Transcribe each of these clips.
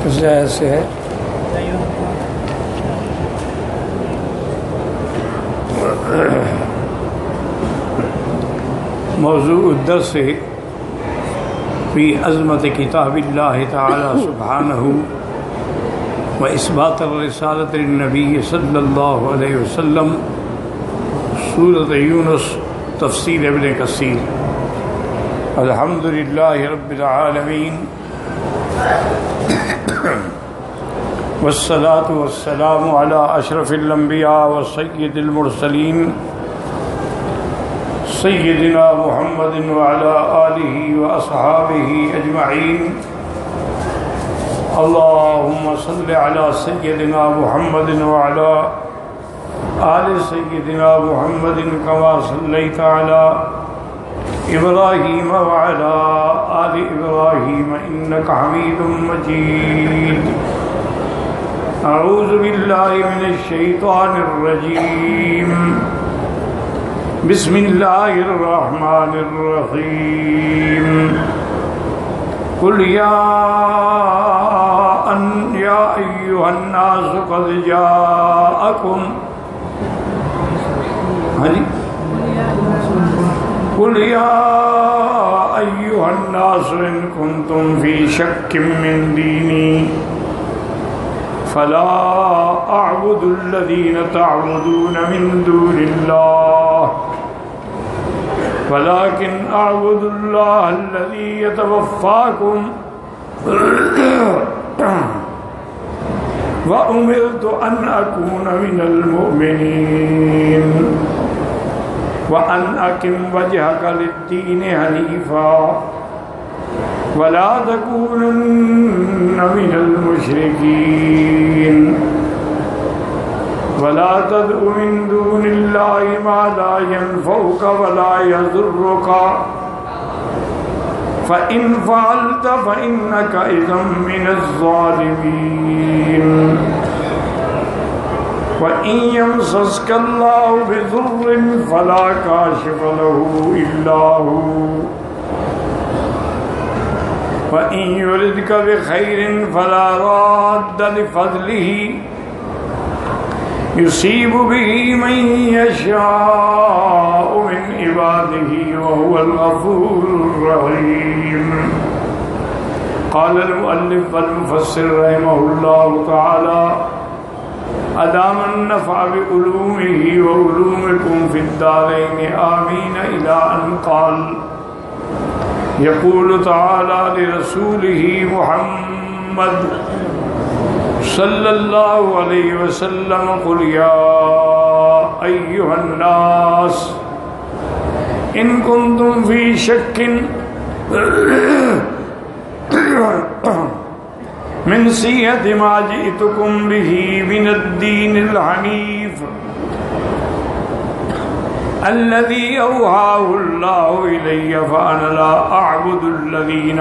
کس آیت سے ہے؟ موضوع الدرس فی عظمت کتاب اللہ تعالی سبحانہ و اثبات الرسالۃ للنبی صلی اللہ علیہ وسلم، سورۃ یونس، تفسیر ابن کثیر۔ الحمد للہ رب العالمین والصلاة والسلام علی اشرف الانبیاء وسید المرسلین سیدنا محمد وعلی آلہ واصحابہ اجمعین۔ اللہم صل علی سیدنا محمد وعلی آل سیدنا محمد کما صلیت علی ابراہیم وعلی آل ابراہیم انک حمید مجید۔ اعوذ باللہ من الشیطان الرجیم، بسم اللہ الرحمن الرحیم۔ قل یا ایہا الناس قد جاءکم قل یا ایہا الناس ان کنتم فی شک من دینی فلا اعبد الذین تعبدون من دون اللہ ولكن اعبد اللہ الذی یتوفاکم وأمرت أن أكون من المؤمنين وأن أقم وجهك للدين حنيفا ولا تكونن من المشركين ولا تدع من دون الله ما لا ينفعك ولا يضرك فإن فعلت فإنك إذا من الظالمين وإن يمسسك الله بضر فلا كاشف له إلا هو وإن يردك بخير فلا راد لفضله يصيب به من يشاء من عباده وهو الغفور الرحيم۔ قال المؤلف والمفسر رحمه الله تعالى أدام النفع بعلومه وعلومكم في الدارين آمين، إلى أن قال يقول تعالى لرسوله محمد صلی اللہ علیہ وسلم قل یا ایہا الناس ان کنتم فی شک من صیحة ما جئتکم به من الدین الحنیف الذي اوحاه اللہ الی فانا لا اعبد الذین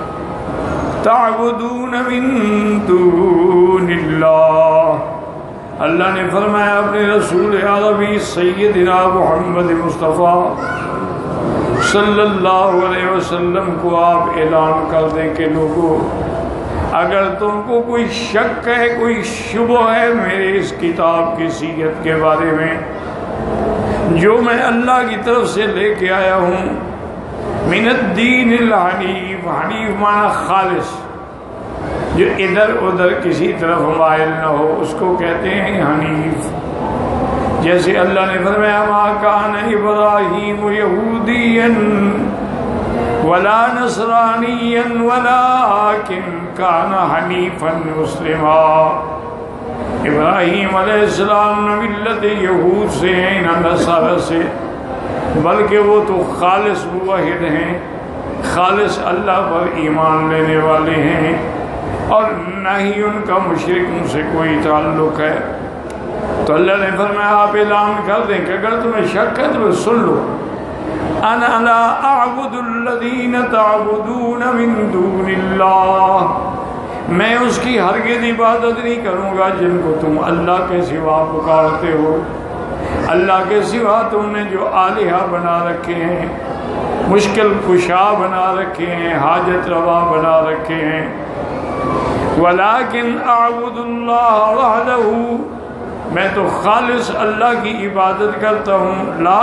تعبدون من دون اللہ۔ اللہ نے فرمایا اپنے رسول عربی سیدنا محمد مصطفیٰ صلی اللہ علیہ وسلم کو آپ اعلان کر دیں کہ لوگو، اگر تم کو کوئی شک ہے، کوئی شبہ ہے میرے اس کتاب کی صیغت کے بارے میں جو میں اللہ کی طرف سے لے کے آیا ہوں، من الدین الحنیف، حنیف معنی خالص، جو ادھر ادھر کسی طرف مائل نہ ہو، اس کو کہتے ہیں حنیف۔ جیسے اللہ نے فرمایا ما کان ابراہیم یہودیا ولا نصرانیا ولکن کان حنیفا مسلما۔ ابراہیم علیہ السلام نہ ملت یہود سے ہیں نہ نصارہ سے، بلکہ وہ تو خالص موحد ہیں، خالص اللہ پر ایمان لینے والے ہیں، اور نہ ہی ان کا مشرکوں سے کوئی تعلق ہے۔ تو اللہ نے فرمایا آپ اعلان کر دیں کہ اگر تمہیں شک ہے تو سن لو، انا لا اعبد الذین تعبدون من دون اللہ، میں اس کی ہرگز عبادت نہیں کروں گا جن کو تم اللہ کے سوا پکارتے ہو۔ اللہ کے سوا تم نے جو آلہہ بنا رکھے ہیں، مشکل کشا بنا رکھے ہیں، حاجت روا بنا رکھے ہیں، ولیکن اعبد اللہ وحدہ، میں تو خالص اللہ کی عبادت کرتا ہوں، لا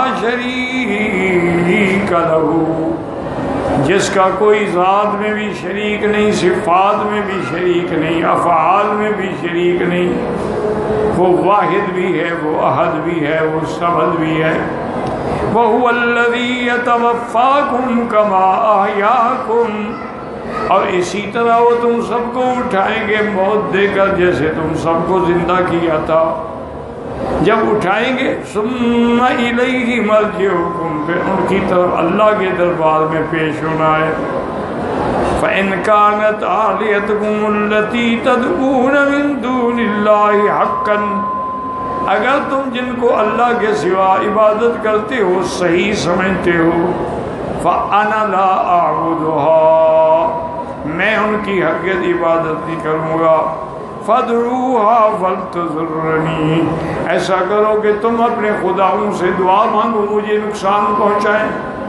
شریک لہ، جس کا کوئی ذات میں بھی شریک نہیں، صفات میں بھی شریک نہیں، افعال میں بھی شریک نہیں، وہ واحد بھی ہے، وہ احد بھی ہے، وہ صمد بھی ہے۔ وَهُوَ الَّذِي يَتَوَفَّاكُمْ كَمَا أَحْيَاكُمْ، اور اسی طرح وہ تم سب کو اٹھائیں گے موت دے کر، جیسے تم سب کو زندہ کیا تھا۔ جب اٹھائیں گے ثُمَّ إِلَيْهِ مَرْجِعُكُمْ، پھر ان کی طرف اللہ کے دربار میں پیش ہونا ہے۔ فَإِنْ كَانَتْ آلِهَتُكُمُ الَّتِي تَدْعُونَ مِن دُونِ اللَّهِ حَقًّا، اگر تم جن کو اللہ کے سوا عبادت کرتے ہو صحیح سمجھتے ہو، فَأَنَا لَا أَعْبُدُهَا، میں ان کی حقیقت عبادت نہیں کروں گا۔ فَادْعُوهَا فَلْتَضُرَّنِي، ایسا کرو کہ تم اپنے خداؤں سے دعا مانگو مجھے نقصان پہنچائیں۔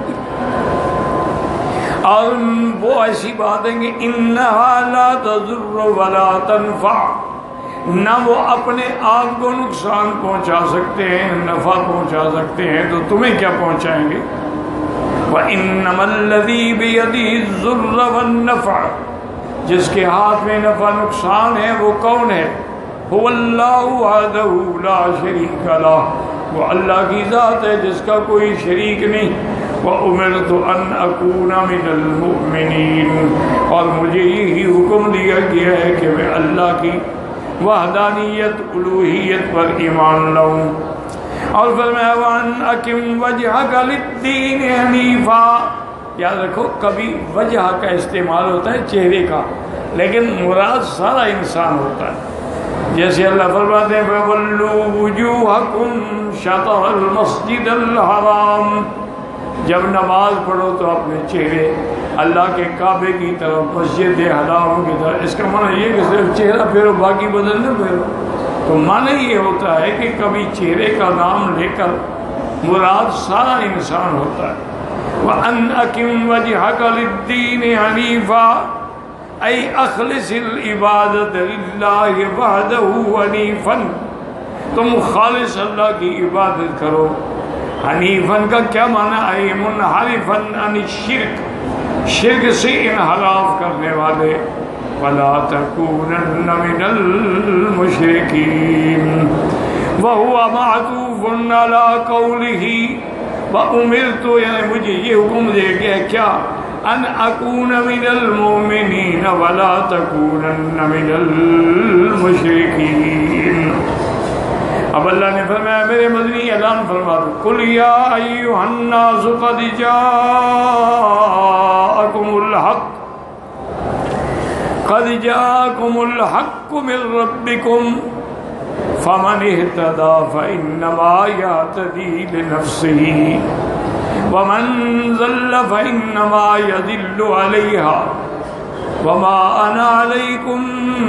اور وہ ایسی بات ہے کہ اِنَّهَا لَا تَضُرُّ وَلَا تَنْفَعُ، نہ وہ اپنے آپ کو نقصان پہنچا سکتے ہیں نفع پہنچا سکتے ہیں، تو تمہیں کیا پہنچائیں گے؟ وَإِنَّمَا الَّذِي بِيَدِهِ الضُّرُّ وَالنَّفْعُ، جس کے ہاتھ میں نفع نقصان ہے وہ کون ہے؟ هُوَ اللَّهُ وَحْدَهُ لَا شَرِيكَ لَهُ، وہ اللہ کی ذات ہے جس کا کوئی شریک نہیں۔ وَأُمِرْتُ أَنْ أَكُونَ مِنَ الْمُؤْمِنِينَ، اور مجھے یہی حکم دیا گیا ہے کہ میں اللہ کی وحدانیت الوہیت پر ایمان لاؤں۔ اور فرمایا وَأَنْ أَقِمْ وَجْهَكَ لِلدِّينِ حَنِيفًا، یاد رکھو کبھی وجہ کا استعمال ہوتا ہے چہرے کا، لیکن مراد سارا انسان ہوتا ہے۔ جیسے اللہ فرماتے ہیں فَوَلُّوا وُجُوهَكُمْ شَطْرَ الْمَسْجِدِ الْحَرَامِ، جب نماز پڑھو تو اپنے چہرے اللہ کے کعبے کی طرف، مسجد حرام کی طرف۔ اس کا معنی یہ کہ صرف چہرہ پھیرو باقی بدن نہ پھیرو، تو معنی یہ ہوتا ہے کہ کبھی چہرے کا نام لے کر مراد سارا انسان ہوتا ہے۔ وَأَنْ أَقِمْ وَجْهَكَ لِلدِّينِ حَنِيفًا، أي أخلص العبادت للہ وحدہ حنیفاً، تم خالص اللہ کی عبادت کرو۔ حنیفاً کا کیا معنی ہے؟ منحرفاً عن الشرک، شرک سے انحراف کرنے والے۔ وَلَا تَكُونَنَّ مِنَ الْمُشْرِكِينَ، وَهُوَ مَعْطُوفٌ عَلَىٰ قَوْلِهِ وَأُمِرْتُ، یعنی مجھے یہ حکم دیا گیا کیا؟ ان اکون من المؤمنین ولا تکونن من المشرکین۔ اب اللہ نے فرمایا میرے مدنی اعلان فرما دو، قل یا ایھا الناس قد جاءکم الحق من ربکم فمن اهتدى فإنما يهتدي لنفسه ومن ضل فإنما يضل عليها وما أنا عليكم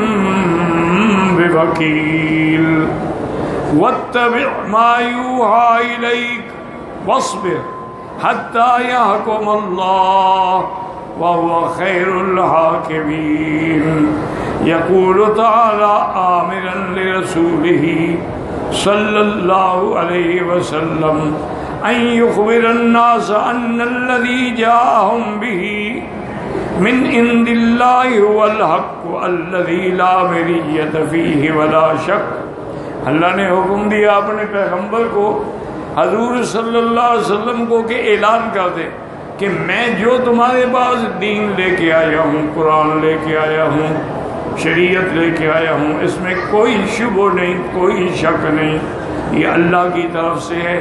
بوكيل واتبع ما يوحى إليك واصبر حتى يحكم الله وهو خير الحاكمين۔ يقول تعالى آمرا لرسوله صلى الله عليه وسلم أن يخبر الناس أن الذي جاءهم به من عند الله هو الحق الذي لا مرية فيه ولا شك۔ اللہ نے حکم دیا اپنے پیغمبر کو حضور صلی اللہ علیہ وسلم کو کہ اعلان کر دے کہ میں جو تمہارے پاس دین لے کے آیا ہوں، قرآن لے کے آیا ہوں، شریعت لے کے آیا ہوں، اس میں کوئی شبہ نہیں، کوئی شک نہیں، یہ اللہ کی طرف سے ہے۔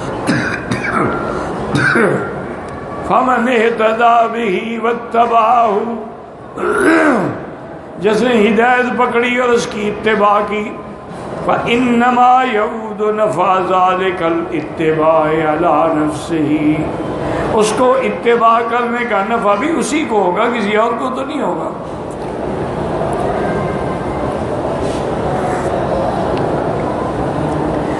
فَمَنِ اهْتَدَىٰ بِهِ وَاتَّبَعَهُ، جس نے ہدایت پکڑی اور اس کی اتباع کی، فَإِنَّمَا يَعُودُ نَفْعَ ذَلِكَ الْاتِّبَاعِ عَلَىٰ نَفْسِهِ، اس کو اتباع کرنے کا نفع بھی اسی کو ہوگا، کسی اور کو تو نہیں ہوگا۔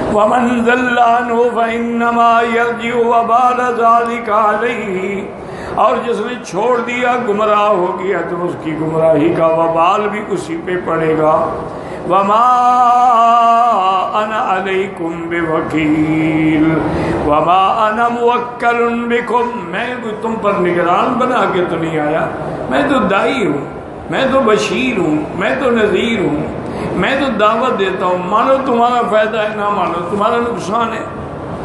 وَمَنْ ضَلَّ عَنْهُ فَإِنَّمَا يَرْجِعُ وَبَالَ ذَلِكَ عَلَيْهِ، اور جس نے چھوڑ دیا گمراہ ہو گیا تو اس کی گمراہی کا وبال بھی اسی پہ پڑے گا۔ وما انا علیکم بوکیل وما انا موکل بکم، میں کوئی تم پر نگران بنا کے تو نہیں آیا، میں تو دائی ہوں، میں تو بشیر ہوں، میں تو نذیر ہوں، میں تو دعوت دیتا ہوں، مانو تمہارا فائدہ ہے، نہ مانو تمہارا نقصان ہے۔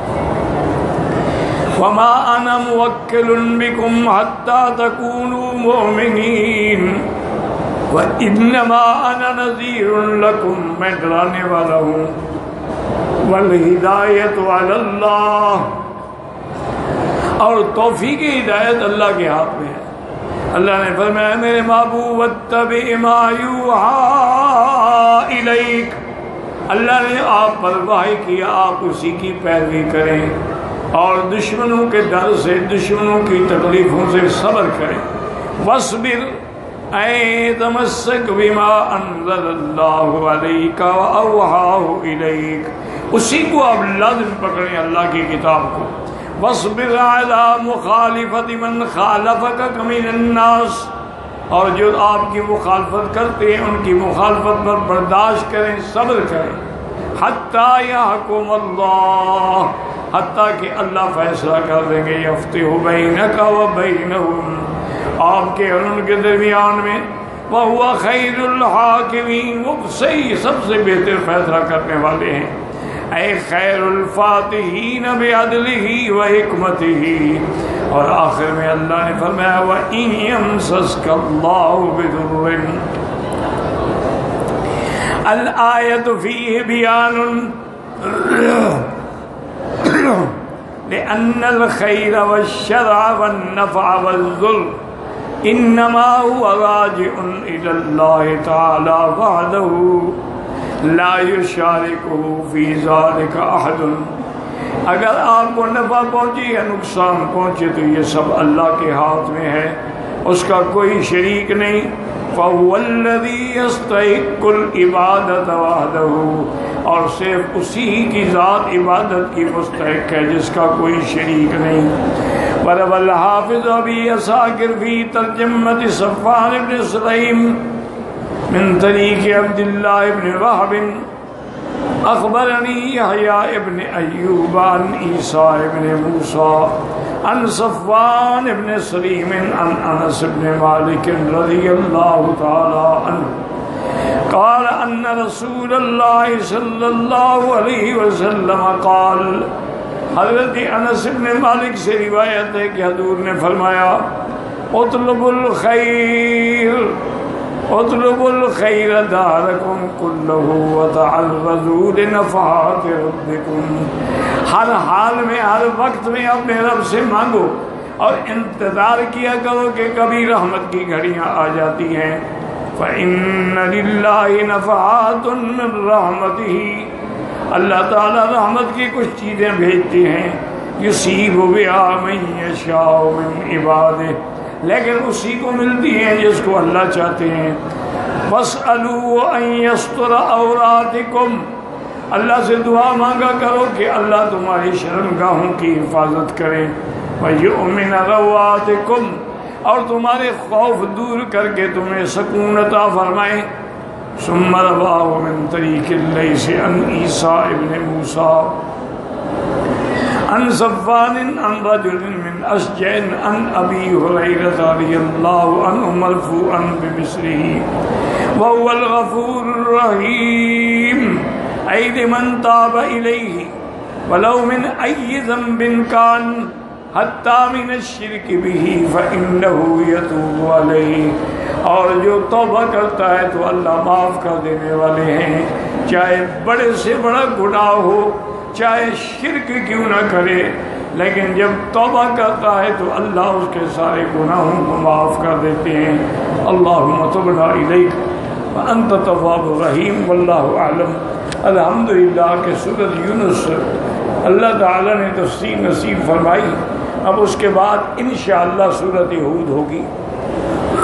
وما انا موکل بکم حتی تکونوا مؤمنین وانما انا نذیر لکم، میں ڈرانے والا ہوں، والہدایۃ علی اللہ، اور توفیق ہدایت اللہ کے ہاتھ میں ہے۔ اللہ نے فرمایا میرے محبوب واتبع ما یوحی الیک، اللہ نے آپ پر وحی کیا، آپ اسی کی پیروی کریں اور دشمنوں کے ڈر سے، دشمنوں کی تکلیفوں سے صبر کریں۔ واصبر اے تمسک بما انزل اللہ علیک واوحی الیک، اسی کو آپ لازم پکڑیں، اللہ کی کتاب کو۔ واصبر علی مخالفت من خالفک من الناس، اور جو آپ کی مخالفت کرتے ہیں ان کی مخالفت پر برداشت کریں، صبر کریں۔ حتی یحکم اللہ، حتیٰ کہ اللہ فیصلہ کر دیں گے، یفتح بینک و بینہم، آپ کے اور ان کے درمیان میں، وہو خیر الحاکمین، وہ صحیح سب سے بہتر فیصلہ کرنے والے ہیں۔ اے خیر الفاتحین بعدلہ و حکمتہ، اور آخر میں اللہ نے فرمایا وَإِن يَمْسَسْكَ اللَّهُ بِضُرٍّ، الآیۃ فیہ بیان لأن الخیر والشرع والنفع والذل انما هو راجع الى اللہ تعالی وحدہ لا یشارکہ فی ذلک احد، اگر آپ کو نفع پہنچے یا نقصان پہنچے تو یہ سب اللہ کے ہاتھ میں ہے، اس کا کوئی شریک نہیں۔ فَهُوَ الَّذِي يَسْتَحِقُّ الْعِبَادَةَ وَحْدَهُ، اور صرف اسی کی ذات عبادت کی مستحق ہے، جس کا کوئی شریک نہیں۔ وَرَوَى الْحَافِظُ أَبِي عَسَاكِرَ فِي تَرْجَمَةِ صَفْوَانِ بْنِ سُلَيْمٍ من طریق عبد اللہ بن وہب اخبرنی یحییٰ ابن ایوب عن عیسیٰ ابن موسیٰ عن صفوان بن سلیم عن انس بن مالک رضی اللہ تعالی عنہ قال ان رسول اللہ صلی اللہ علیہ وسلم قال، حضرت انس بن مالک سے روایت ہے کہ حضور نے فرمایا اطلب الخیر، اطلب الخیر دارکم کلہ وتعرضوا لنفحات ربکم، ہر حال میں ہر وقت میں اپنے رب سے مانگو اور انتظار کیا کرو کہ کبھی رحمت کی گھڑیاں آ جاتی ہیں۔ فإن للہ نفحات من رحمتہ، اللہ تعالی رحمت کی کچھ چیزیں بھیجتے ہیں، یصیب بها من یشاء من عبادہ، لیکن اسی کو ملتی ہیں جس کو اللہ چاہتے ہیں۔ وَاسْأَلُوا أَن يَسْتُرَ عَوْرَاتِكُمْ، اللہ سے دعا مانگا کرو کہ اللہ تمہاری شرمگاہوں کی حفاظت کرے۔ وَيُؤْمِنَ رَوَّاتِكُمْ، اور تمہارے خوف دور کر کے تمہیں سکون عطا فرمائے۔ ثم رواه من طریق الليث عن عیسیٰ ابن موسیٰ عن صفوان عن رجل من اشجع عن ابی ہریرہ رضی اللہ عنہ مرفوعا بمثلہ وهو الغفور الرحیم، اے لمن تاب الیہ ولو من ای ذنب کان حتی من الشرک به فانہ یتوب علیہ، اور جو توبہ کرتا ہے تو اللہ معاف کر دینے والے ہیں، چاہے بڑے سے بڑا گناہ ہو، چاہے شرک کیوں نہ کرے، لیکن جب توبہ کرتا ہے تو اللہ اس کے سارے گناہوں کو معاف کر دیتے ہیں۔ اللہم تبنا الیک وانت تواب الرحیم، واللہ اعلم۔ الحمدللہ کہ سورۃ یونس اللہ تعالیٰ نے تفسیر نصیب فرمائی، اب اس کے بعد انشاءاللہ سورۃ ہود ہوگی۔